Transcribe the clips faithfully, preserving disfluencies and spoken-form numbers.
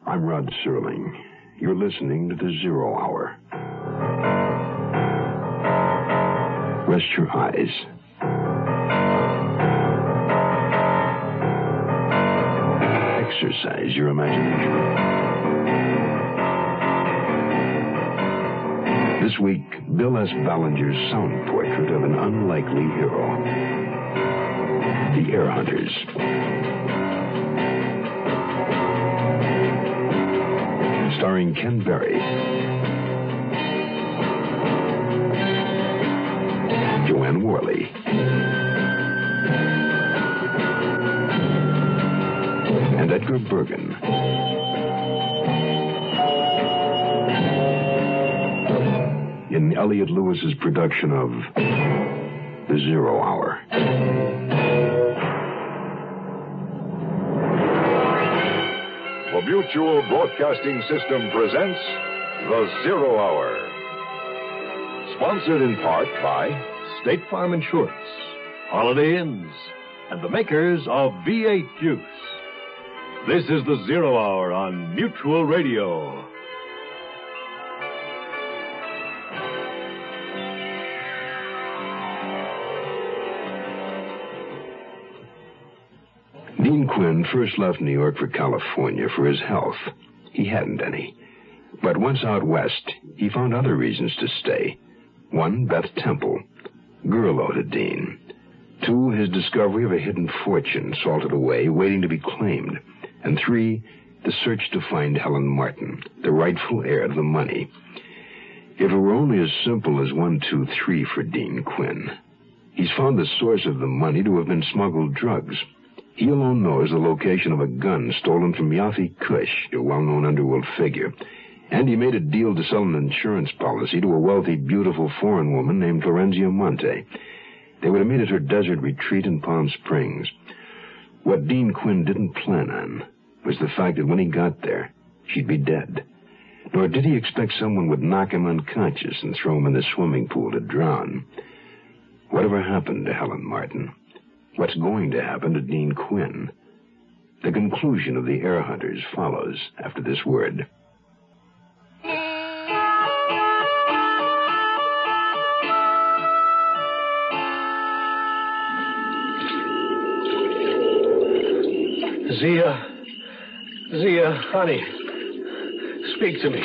I'm Rod Serling. You're listening to the Zero Hour. Rest your eyes. Exercise your imagination. This week, Bill S. Ballinger's sound portrait of an unlikely hero. The Heir Hunters. Starring Ken Berry. Joanne Worley. And Edgar Bergen. In Elliot Lewis's production of The Zero Hour. The Mutual Broadcasting System presents The Zero Hour. Sponsored in part by State Farm Insurance, Holiday Inns, and the makers of B eight Juice. This is The Zero Hour on Mutual Radio. Dean Quinn first left New York for California for his health. He hadn't any. But once out west, he found other reasons to stay. One, Beth Temple, Gurlo to Dean. Two, his discovery of a hidden fortune salted away, waiting to be claimed. And three, the search to find Helen Martin, the rightful heir to the money. If it were only as simple as one, two, three for Dean Quinn. He's found the source of the money to have been smuggled drugs. He alone knows the location of a gun stolen from Yafi Kush, a well-known underworld figure. And he made a deal to sell an insurance policy to a wealthy, beautiful foreign woman named Florenzia Monte. They were to meet at her desert retreat in Palm Springs. What Dean Quinn didn't plan on was the fact that when he got there, she'd be dead. Nor did he expect someone would knock him unconscious and throw him in the swimming pool to drown. Whatever happened to Helen Martin? What's going to happen to Dean Quinn? The conclusion of the Heir Hunters follows after this word. Zia, Zia, honey, speak to me.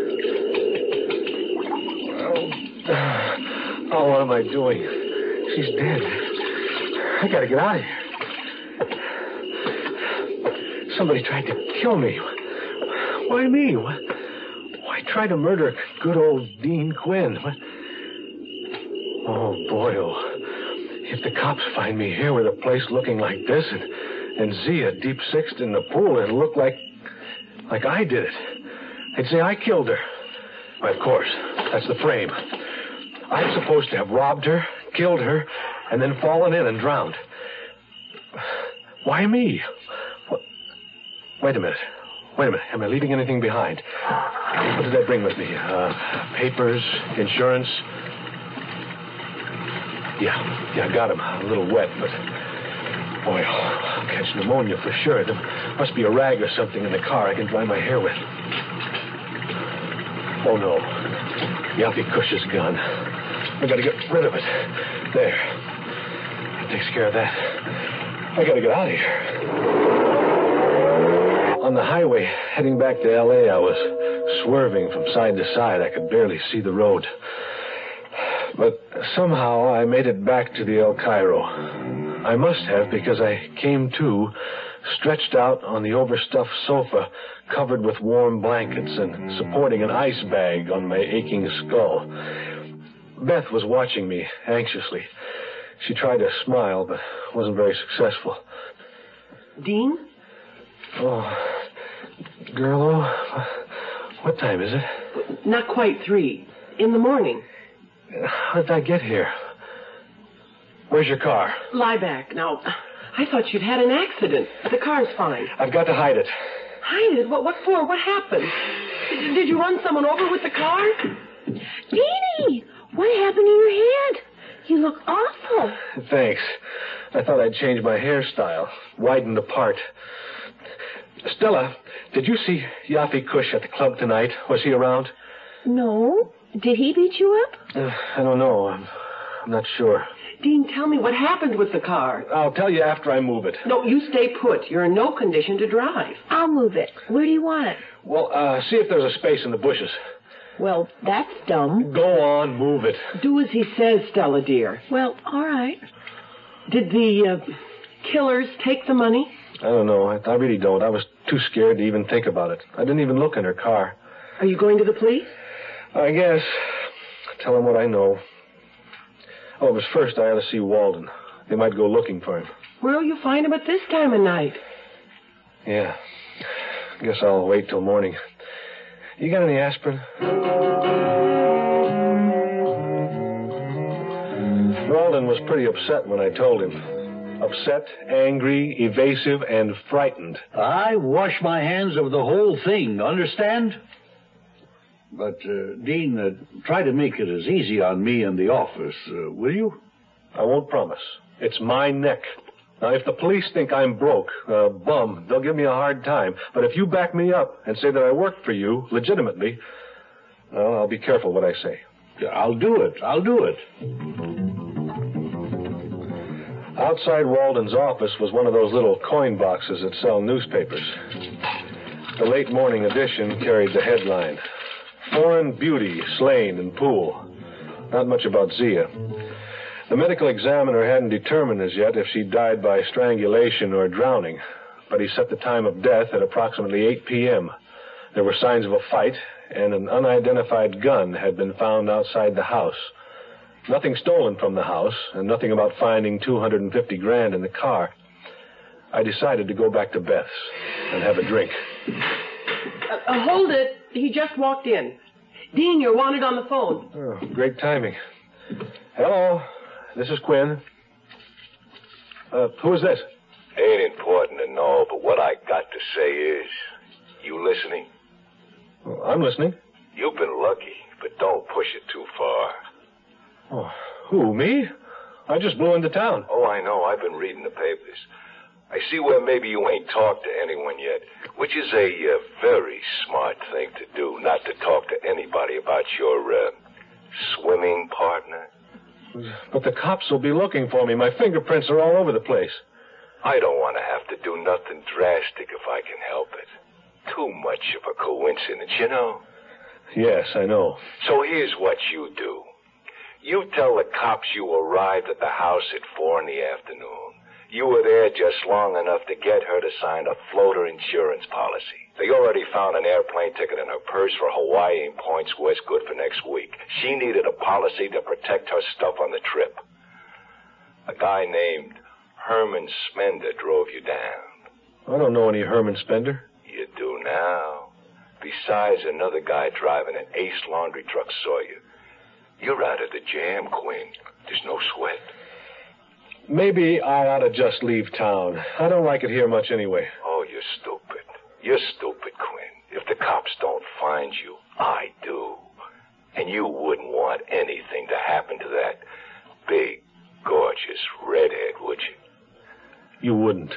Oh, oh, what am I doing? She's dead. I gotta get out of here. Somebody tried to kill me. Why me? Why, why try to murder good old Dean Quinn? What? Oh, boy, oh. If the cops find me here with a place looking like this and, and Zia deep-sixed in the pool, it'll look like, like I did it. They'd say I killed her. Why, of course, that's the frame. I'm supposed to have robbed her, killed her, and then fallen in and drowned. Why me? What? Wait a minute. Wait a minute. Am I leaving anything behind? What did I bring with me? Uh, papers, insurance? Yeah, yeah, I got them. A little wet, but... Boy, I'll catch pneumonia for sure. There must be a rag or something in the car I can dry my hair with. Oh, no. Yafi Kush's gun. I gotta get rid of it. There. That takes care of that. I gotta get out of here. On the highway, heading back to L A, I was swerving from side to side. I could barely see the road. But somehow I made it back to the El Cairo. I must have, because I came to, stretched out on the overstuffed sofa, covered with warm blankets and supporting an ice bag on my aching skull. Beth was watching me anxiously. She tried to smile, but wasn't very successful. Dean? Oh, Gurlo, what time is it? Not quite three. In the morning. How did I get here? Where's your car? Lie back. Now, I thought you'd had an accident. The car's fine. I've got to hide it. Hide it? What, what for? What happened? Did, did you run someone over with the car? Deanie, what happened to your head? You look awful. Thanks. I thought I'd change my hairstyle. Widen the part. Stella, did you see Yafi Kush at the club tonight? Was he around? No. Did he beat you up? Uh, I don't know. I'm, I'm not sure. Dean, tell me what happened with the car. I'll tell you after I move it. No, you stay put. You're in no condition to drive. I'll move it. Where do you want it? Well, uh, see if there's a space in the bushes. Well, that's dumb. Go on, move it. Do as he says, Stella, dear. Well, all right. Did the uh, killers take the money? I don't know. I, I really don't. I was too scared to even think about it. I didn't even look in her car. Are you going to the police? I guess. Tell them what I know. Oh, but first I ought to see Walden. They might go looking for him. Where'll you find him at this time of night? Yeah. Guess I'll wait till morning. You got any aspirin? Walden was pretty upset when I told him. Upset, angry, evasive, and frightened. I wash my hands of the whole thing, understand? But, uh, Dean, uh, try to make it as easy on me in the office, uh, will you? I won't promise. It's my neck. Now, if the police think I'm broke, a bum, they'll give me a hard time. But if you back me up and say that I worked for you legitimately, well, I'll be careful what I say. I'll do it. I'll do it. Outside Walden's office was one of those little coin boxes that sell newspapers. The late morning edition carried the headline, Foreign Beauty Slain in Pool. Not much about Zia. The medical examiner hadn't determined as yet if she died by strangulation or drowning, but he set the time of death at approximately eight p.m. There were signs of a fight, and an unidentified gun had been found outside the house. Nothing stolen from the house, and nothing about finding two hundred fifty grand in the car. I decided to go back to Beth's and have a drink. Uh, uh, hold it. He just walked in. Dean, you're wanted on the phone. Oh, great timing. Hello, this is Quinn. Uh, who is this? Ain't important to know, but what I got to say is, you listening? Well, I'm listening. You've been lucky, but don't push it too far. Oh, who, me? I just blew into town. Oh, I know. I've been reading the papers. I see where maybe you ain't talked to anyone yet, which is a uh, very smart thing to do, not to talk to anybody about your uh, swimming partner. But the cops will be looking for me. My fingerprints are all over the place. I don't want to have to do nothing drastic if I can help it. Too much of a coincidence, you know? Yes, I know. So here's what you do. You tell the cops you arrived at the house at four in the afternoon. You were there just long enough to get her to sign a floater insurance policy. They already found an airplane ticket in her purse for Hawaii and points west good for next week. She needed a policy to protect her stuff on the trip. A guy named Herman Spender drove you down. I don't know any Herman Spender. You do now. Besides, another guy driving an Ace laundry truck saw you. You're out of the jam, Quinn. There's no sweat. Maybe I ought to just leave town. I don't like it here much anyway. Oh, you're stupid. You're stupid, Quinn. If the cops don't find you, I do. And you wouldn't want anything to happen to that big, gorgeous redhead, would you? You wouldn't.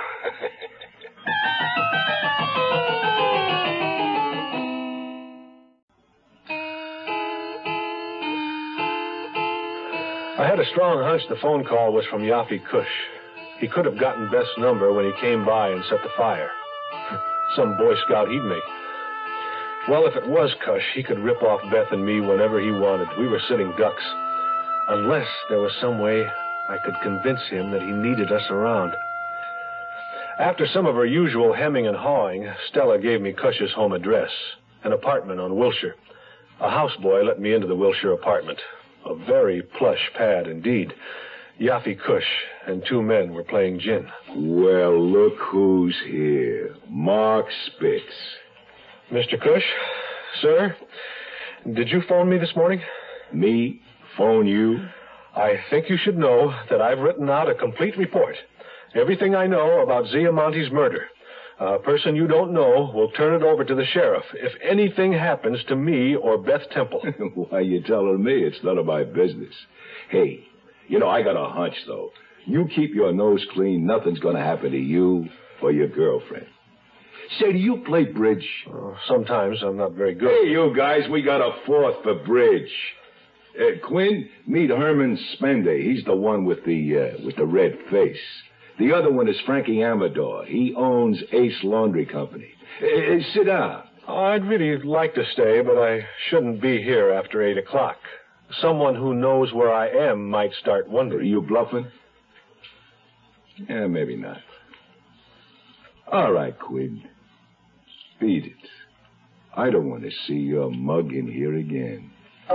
I had a strong hunch the phone call was from Yafi Kush. He could have gotten Beth's number when he came by and set the fire. Some Boy Scout he'd make. Well, if it was Kush, he could rip off Beth and me whenever he wanted. We were sitting ducks. Unless there was some way I could convince him that he needed us around. After some of her usual hemming and hawing, Stella gave me Cush's home address, an apartment on Wilshire. A houseboy let me into the Wilshire apartment. A very plush pad indeed. Yafi Kush and two men were playing gin. Well, look who's here. Mark Spitz. Mister Kush, sir, did you phone me this morning? Me? Phone you? I think you should know that I've written out a complete report. Everything I know about Zia Monte's murder. A person you don't know will turn it over to the sheriff if anything happens to me or Beth Temple. Why, you telling me it's none of my business. Hey, you know, I got a hunch, though. You keep your nose clean, nothing's going to happen to you or your girlfriend. Say, do you play bridge? Uh, sometimes. I'm not very good. Hey, you guys, we got a fourth for bridge. Uh, Quinn, meet Herman Spender. He's the one with the uh, with the red face. The other one is Frankie Amador. He owns Ace Laundry Company. Uh, sit down. I'd really like to stay, but I shouldn't be here after eight o'clock. Someone who knows where I am might start wondering. Are you bluffing? Yeah, maybe not. All right, Quinn. Beat it. I don't want to see your mug in here again.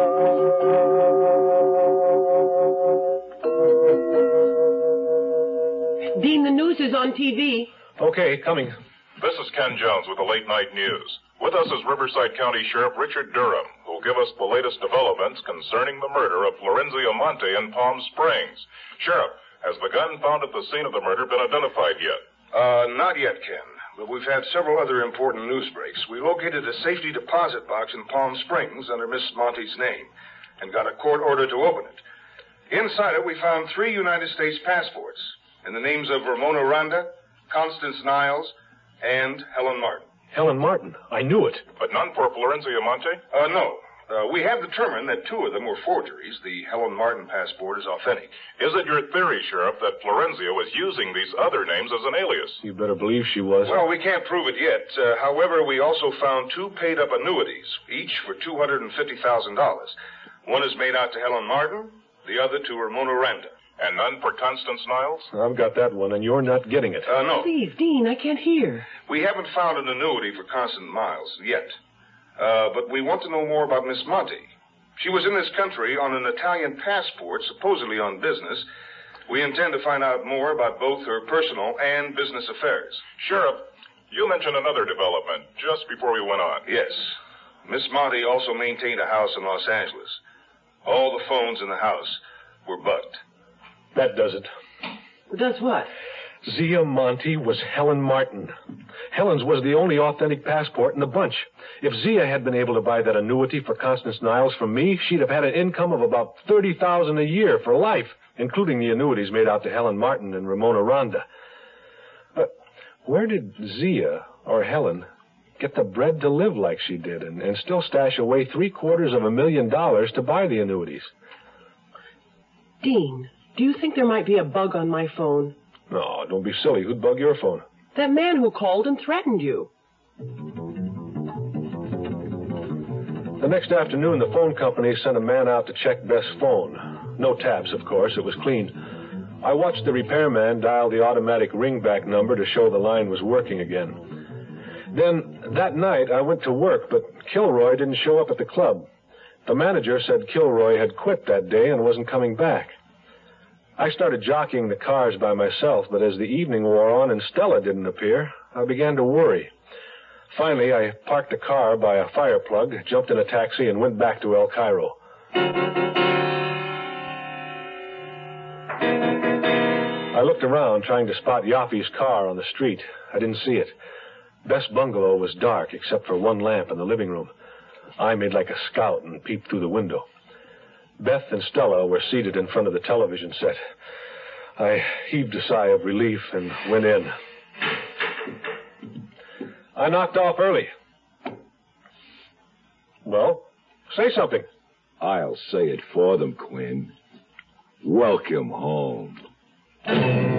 Dean, the news is on T V. Okay, coming. This is Ken Jones with the Late Night News. With us is Riverside County Sheriff Richard Durham, who will give us the latest developments concerning the murder of Florencia Monte in Palm Springs. Sheriff, has the gun found at the scene of the murder been identified yet? Uh, not yet, Ken. But we've had several other important news breaks. We located a safety deposit box in Palm Springs under Miss Monte's name and got a court order to open it. Inside it, we found three United States passports in the names of Ramona Randa, Constance Niles, and Helen Martin. Helen Martin. I knew it. But none for Florencia Monte? Uh, no. Uh, we have determined that two of them were forgeries. The Helen Martin passport is authentic. Is it your theory, Sheriff, that Florencia was using these other names as an alias? You better believe she was. Well, we can't prove it yet. Uh, however, we also found two paid-up annuities, each for two hundred fifty thousand dollars. One is made out to Helen Martin, the other to Ramona Randa. And none for Constance Niles? I've got that one, and you're not getting it. Uh, no. Please, Dean, I can't hear. We haven't found an annuity for Constance Niles yet. Uh, but we want to know more about Miss Monte. She was in this country on an Italian passport, supposedly on business. We intend to find out more about both her personal and business affairs. Sheriff, you mentioned another development just before we went on. Yes. Miss Monte also maintained a house in Los Angeles. All the phones in the house were bugged. That does it. Does what? Zia Monte was Helen Martin. Helen's was the only authentic passport in the bunch. If Zia had been able to buy that annuity for Constance Niles from me, she'd have had an income of about thirty thousand dollars a year for life, including the annuities made out to Helen Martin and Ramona Randa. But where did Zia, or Helen, get the bread to live like she did and, and still stash away three quarters of a million dollars to buy the annuities? Dean, do you think there might be a bug on my phone? No, don't be silly. Who'd bug your phone? That man who called and threatened you. The next afternoon, the phone company sent a man out to check Beth's phone. No taps, of course. It was clean. I watched the repairman dial the automatic ringback number to show the line was working again. Then, that night, I went to work, but Kilroy didn't show up at the club. The manager said Kilroy had quit that day and wasn't coming back. I started jockeying the cars by myself, but as the evening wore on and Stella didn't appear, I began to worry. Finally, I parked the car by a fire plug, jumped in a taxi, and went back to El Cairo. I looked around, trying to spot Yaffe's car on the street. I didn't see it. Beth's bungalow was dark, except for one lamp in the living room. I made like a scout and peeped through the window. Beth and Stella were seated in front of the television set. I heaved a sigh of relief and went in. I knocked off early. Well, say something. I'll say it for them, Quinn. Welcome home. I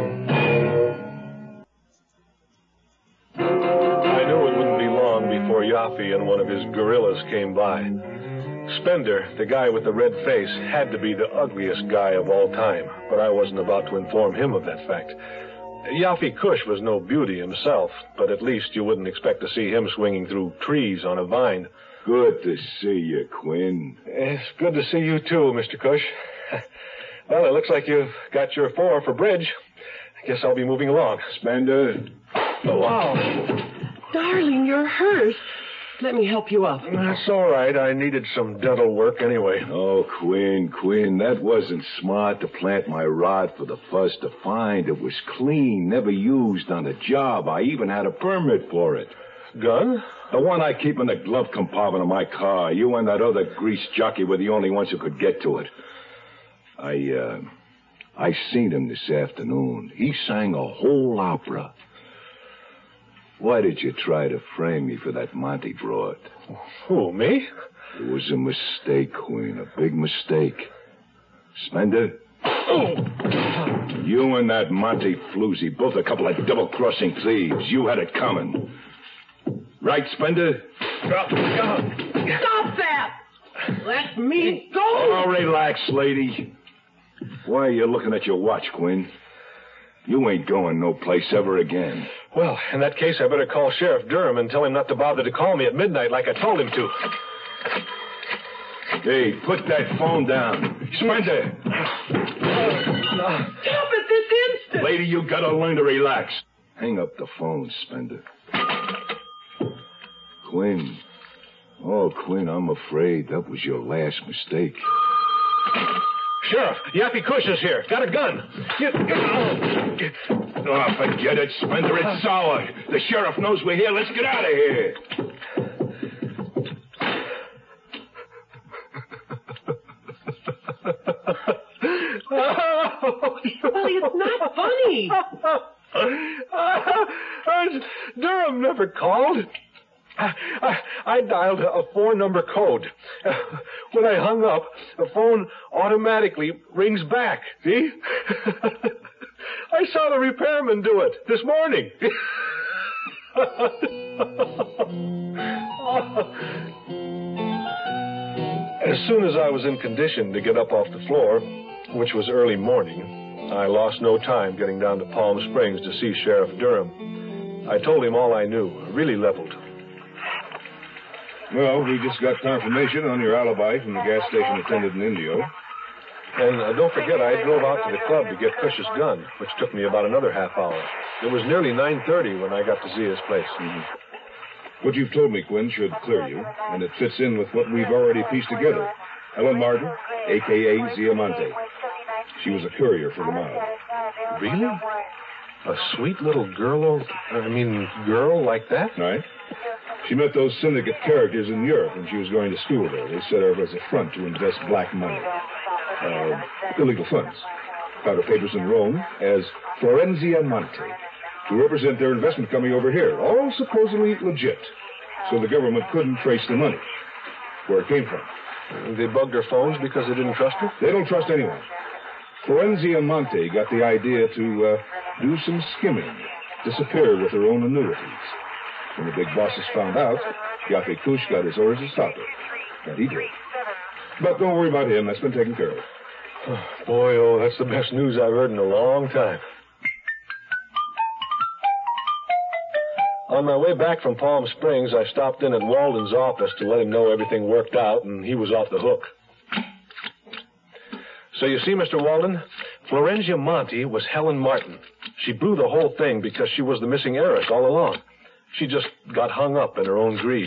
knew it wouldn't be long before Yaffe and one of his gorillas came by. Spender, the guy with the red face, had to be the ugliest guy of all time, but I wasn't about to inform him of that fact. Yaffe Kush was no beauty himself, but at least you wouldn't expect to see him swinging through trees on a vine. Good to see you, Quinn. It's good to see you, too, Mister Kush. Well, it looks like you've got your four for bridge. I guess I'll be moving along. Spender. Oh, wow. Darling, you're hurt. Let me help you up. That's all right. I needed some dental work anyway. Oh, Quinn, Quinn, that wasn't smart to plant my rod for the fuzz to find. It was clean, never used on the job. I even had a permit for it. Gun? The one I keep in the glove compartment of my car. You and that other grease jockey were the only ones who could get to it. I, uh, I seen him this afternoon. He sang a whole opera. Why did you try to frame me for that Monty broad? Who, me? It was a mistake, Quinn, a big mistake. Spender? Oh. You and that Monty floozy, both a couple of double-crossing thieves. You had it coming. Right, Spender? Stop that! Let me go! Oh, relax, lady. Why are you looking at your watch, Quinn? You ain't going no place ever again. Well, in that case, I better call Sheriff Durham and tell him not to bother to call me at midnight like I told him to. Hey, put that phone down. Spender! Stop it this instant! Lady, you gotta learn to relax. Hang up the phone, Spender. Quinn. Oh, Quinn, I'm afraid that was your last mistake. Sheriff, Yappy Cush is here. Got a gun. You... Oh, forget it, Spender. It's sour. The sheriff knows we're here. Let's get out of here. Well, it's not funny. Durham never called. I, I, I dialed a four-number code. Uh, when I hung up, the phone automatically rings back. See? I saw the repairman do it this morning. As soon as I was in condition to get up off the floor, which was early morning, I lost no time getting down to Palm Springs to see Sheriff Durham. I told him all I knew, really leveled. Well, we just got confirmation on your alibi from the gas station attendant in Indio. And uh, don't forget, I drove out to the club to get Cush's gun, which took me about another half hour. It was nearly nine thirty when I got to Zia's place. Mm-hmm. What you've told me, Quinn, should clear you, and it fits in with what we've already pieced together. Helen Martin, a k a. Zia Monte. She was a courier for the mob. Really? A sweet little girl, I mean, girl like that? Right. She met those syndicate characters in Europe when she was going to school there. They set her up as a front to invest black money. Uh, illegal funds. Got her papers in Rome as Florenzia Monte to represent their investment coming over here. All supposedly legit. So the government couldn't trace the money, where it came from. They bugged her phones because they didn't trust her? They don't trust anyone. Florenzia Monte got the idea to uh, do some skimming, disappear with her own annuities. When the big bosses found out, Yappy Cush got his orders to stop her. And he did. But don't worry about him. That's been taken care of. Oh, boy, oh, that's the best news I've heard in a long time. On my way back from Palm Springs, I stopped in at Walden's office to let him know everything worked out, and he was off the hook. So you see, Mister Walden, Florenzia Monte was Helen Martin. She blew the whole thing because she was the missing heiress all along. She just got hung up in her own greed.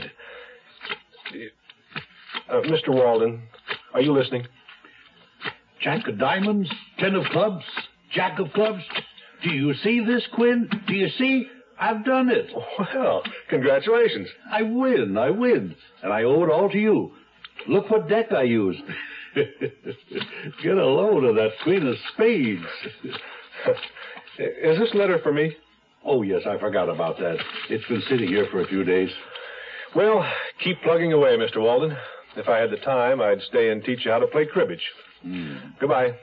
Uh, Mister Walden, are you listening? Jack of diamonds, ten of clubs, jack of clubs. Do you see this, Quinn? Do you see? I've done it. Well, congratulations. I win, I win. And I owe it all to you. Look what deck I used. Get a load of that queen of spades. Is this letter for me? Oh, yes, I forgot about that. It's been sitting here for a few days. Well, keep plugging away, Mister Walden. If I had the time, I'd stay and teach you how to play cribbage. Mm. Goodbye.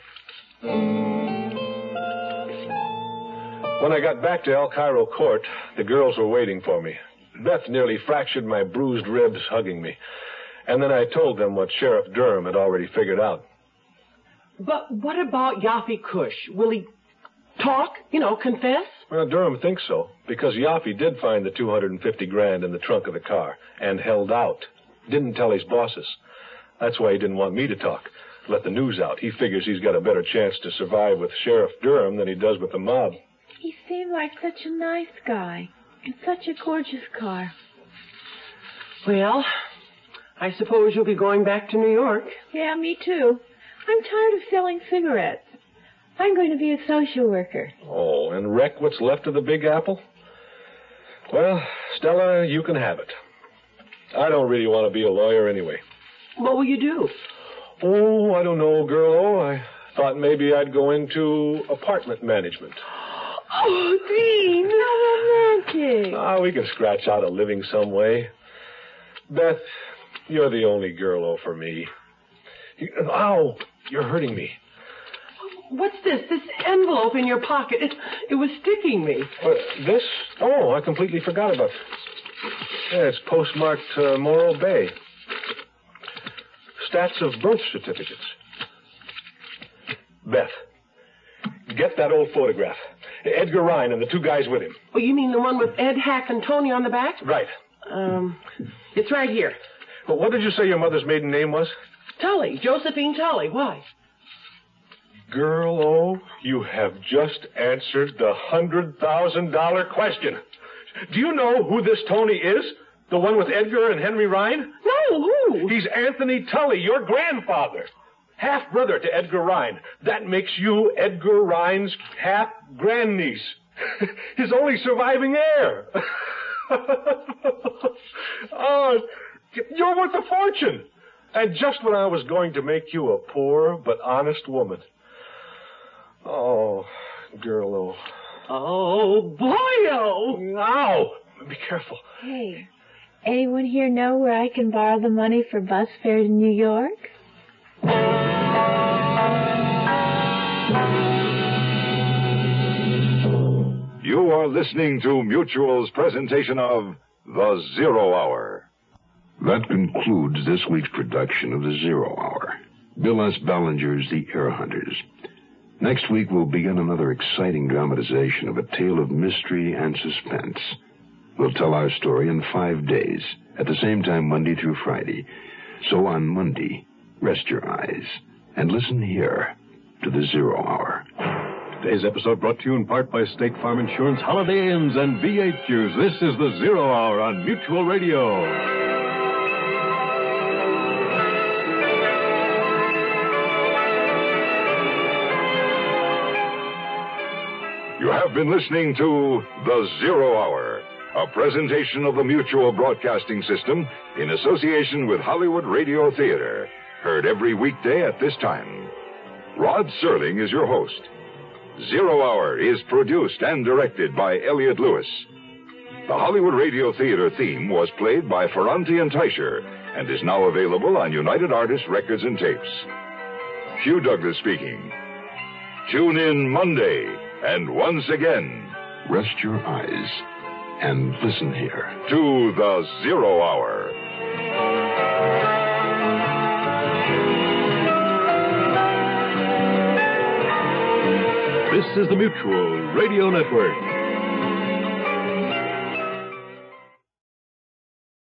When I got back to El Cairo Court, the girls were waiting for me. Beth nearly fractured my bruised ribs hugging me. And then I told them what Sheriff Durham had already figured out. But what about Yappy Cush? Will he talk? You know, confess? Well, Durham thinks so, because Yappy did find the two hundred fifty grand in the trunk of the car and held out. Didn't tell his bosses. That's why he didn't want me to talk. Let the news out. He figures he's got a better chance to survive with Sheriff Durham than he does with the mob. He seemed like such a nice guy. And such a gorgeous car. Well, I suppose you'll be going back to New York. Yeah, me too. I'm tired of selling cigarettes. I'm going to be a social worker. Oh, and wreck what's left of the Big Apple? Well, Stella, you can have it. I don't really want to be a lawyer anyway. What will you do? Oh, I don't know, girl. Oh, I thought maybe I'd go into apartment management. Oh, Dean, how romantic. Ah, Well, we can scratch out a living some way. Beth, you're the only girl for me. You, ow, you're hurting me. What's this? This envelope in your pocket. It, it was sticking me. Uh, this? Oh, I completely forgot about it. Yeah, it's postmarked uh, Morro Bay. Stats of birth certificates. Beth, get that old photograph. Edgar Ryan and the two guys with him. Oh, you mean the one with Ed, Hack, and Tony on the back? Right. Um, it's right here. Well, what did you say your mother's maiden name was? Tully. Josephine Tully. Why? Girl, oh, you have just answered the hundred thousand dollar question. Do you know who this Tony is? The one with Edgar and Henry Ryan? No, who? He's Anthony Tully, your grandfather. Half-brother to Edgar Ryan. That makes you Edgar Ryan's half-grandniece. His only surviving heir. Oh, you're worth a fortune. And just when I was going to make you a poor but honest woman. Oh, girl, oh. Oh, boy, oh. Ow! Be careful. Hey, anyone here know where I can borrow the money for bus fare to New York? You are listening to Mutual's presentation of The Zero Hour. That concludes this week's production of The Zero Hour. Bill S. Ballinger's The Air Hunters. Next week, we'll begin another exciting dramatization of a tale of mystery and suspense. We'll tell our story in five days, at the same time Monday through Friday. So on Monday, rest your eyes and listen here to The Zero Hour. Today's episode brought to you in part by State Farm Insurance, Holiday Inns, and V eight Qs. This is The Zero Hour on Mutual Radio. You have been listening to The Zero Hour, a presentation of the Mutual Broadcasting System in association with Hollywood Radio Theater, heard every weekday at this time. Rod Serling is your host. Zero Hour is produced and directed by Elliott Lewis. The Hollywood Radio Theater theme was played by Ferranti and Teicher and is now available on United Artists Records and Tapes. Hugh Douglas speaking. Tune in Monday. And once again, rest your eyes and listen here to The Zero Hour. This is the Mutual Radio Network.